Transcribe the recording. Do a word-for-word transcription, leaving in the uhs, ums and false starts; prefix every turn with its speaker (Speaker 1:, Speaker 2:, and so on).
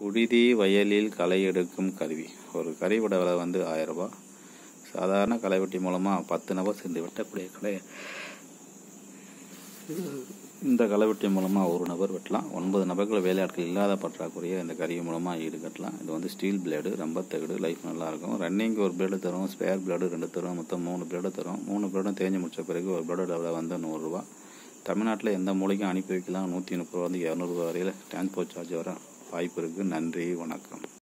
Speaker 1: உழுதி வயலில் களை எடுக்கும் கருவி. ஒரு கருவியோட விலை வந்து ஆயிரம் ரூபாய். சாதாரண களைவெட்டி மூலமாக பத்து நபர் சேர்ந்து வெட்டக்கூடிய களை. இந்த களைவெட்டி மூலமாக ஒரு நபர் வெட்டலாம். ஒன்பது நபர்கள் வேலையாட்கள் இல்லாத பற்றாக்குறைய இந்த கருவி மூலமாக ஈடுகட்டலாம். இது வந்து ஸ்டீல் பிளேடு, ரொம்ப தகடு, லைஃப் நல்லாயிருக்கும். ரன்னிங் ஒரு பிளேடு தரும், ஸ்பேர் பிளேடு ரெண்டு தரும், மொத்தம் மூணு பிளேடு தரும். மூணு பிளேடும் தேஞ்சு முடிச்ச பிறகு ஒரு பிளேடோட விலை வந்து நூறுரூவா. தமிழ்நாட்டில் எந்த மூலைக்கும் அனுப்பி வைக்கலாம். நூற்றி முப்பது ரூபா வந்து இரநூறுவா வரையில் டிரான்ஸ்போர்ட் சார்ஜ் வர வாய்ப்பு இருக்குது. நன்றி, வணக்கம்.